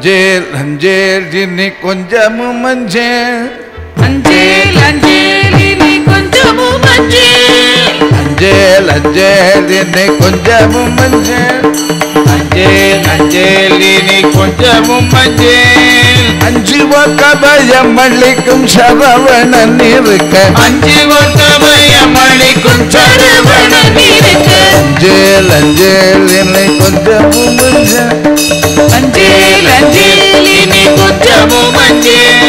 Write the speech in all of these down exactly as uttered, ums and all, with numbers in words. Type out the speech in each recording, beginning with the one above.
அஞ்சேல் அஞ்சேல் இனி கொஞ்சமும் மஞ்சள் அஞ்சேல் அஞ்சேல் இனி கொஞ்சமும் மஞ்சள் அஞ்சேல் அஞ்சேல் இனி கொஞ்சமும் மஞ்சள் அஞ்சேல் அஞ்சேல் இனி கொஞ்சமும் மஞ்சள் அஞ்சு ஒக்க பயம் அளிக்கும் சரவணன் இருக்க அஞ்சு ஒக்க பயம் அளிக்கும் சரவணன் இருக்க அஞ்சேல் அஞ்சேல் இனி கொஞ்சமும் மஞ்சள் அஞ்சேல் அஞ்சேல் இனி கொஞ்சமும் மஞ்சள்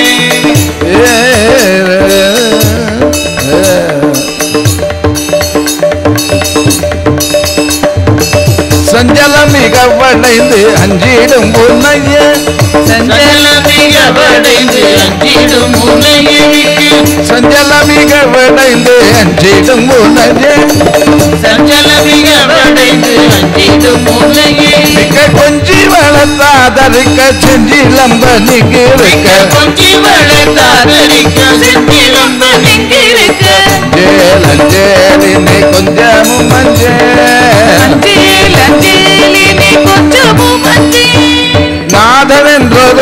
சஞ்சலமிக வளைந்து அஞ்சிடும் உன்னைய சஞ்சலமிக வளைந்து அஞ்சிடும் உன்னைய சஞ்சலமிக வளைந்து அஞ்சிடும் உன்னைய சஞ்சலமிக வளைந்து அஞ்சிடும் உன்னைய மிக கொஞ்சி வளர்த்தாதரிக்க செஞ்சிலம்ப நிகிருக்க கொஞ்சி வளர்த்தாதரிக்க செஞ்சிலம்ப நிகிருக்க அஞ்சேல் அஞ்சேல் இனி கொஞ்சமும் மஞ்சள் அஞ்சேல் அஞ்சேல் இனி கொஞ்சமும் மஞ்சள் நாதன் என்றொரு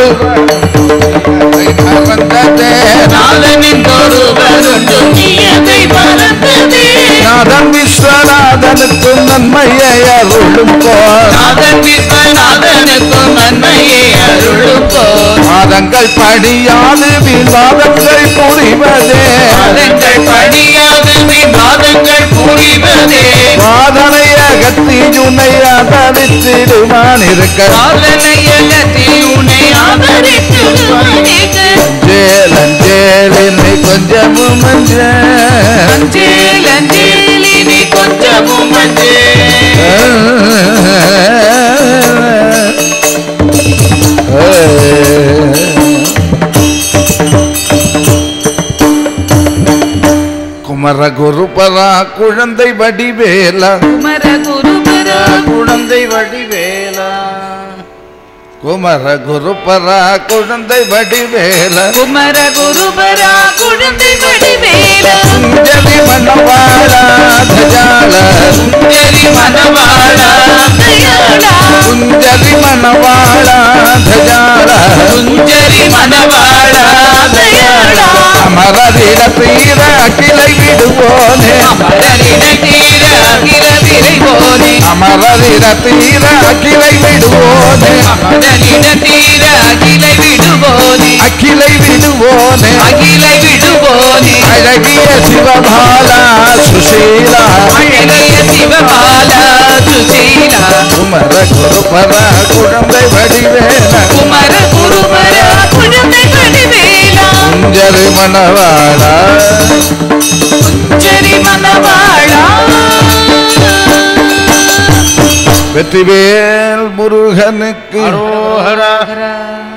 வந்ததே நாதன் என்றொரு வருண்டு நீயதை மறந்ததே நாதன் விஸ்வநாதனுக்கும் நன்மையை அருளும் போர் நாதன் விஸ்வநாதனுக்கும் நன்மையை அருளும் போர் வாதங்கள் படியாது விவாதங்கள் புரிவதே வாதங்கள் படியாது விவாதங்கள் புரிவதே வாதனை அகத்தி உன்னை ஆதரித்திடுவான் இருக்க வாதனையகத்தில் உன்னை ஆதரித்திடுவானிக்க அஞ்சேல் அஞ்சேல் இனி கொஞ்சமும் மஞ்சள் அஞ்சேல் அஞ்சேல் இனி கொஞ்சமும் குமர குருபரா குழந்தை வடிவேலா குமர குருபரா குழந்தை வடிவேலா குமர குருபரா குழந்தை வடிவேலா குமர குருபரா குழந்தை வடிவேலா குஞ்சலி மணவாளா தஜால குஞ்சரி மணவாளா தயாளா குஞ்சலி மணவாளா தஜால குஞ்சரி மணவாளா தயாளா அமரரிட தீர அகிலை விடுவோனே அமரரிட தீர அகில விரைவோனே அமரரிட தீர அகிலை விடுவோனே அமரரிட தீர அகிலை விடுவோனே அகிலை விடுவோனே அகிலை விடுவோனே அழகிய சிவபாலா சுசீலா அழகிய சிவபாலா சுசீலா குமர குருபரா குழந்தை வடிவேலா குமர குருபரா குழந்தை வடிவேலா குஞ்சலி மணவாளா குஞ்சரி மணவாளா வெற்றிவேல் முருகனுக்கு அரோஹரா ஹரா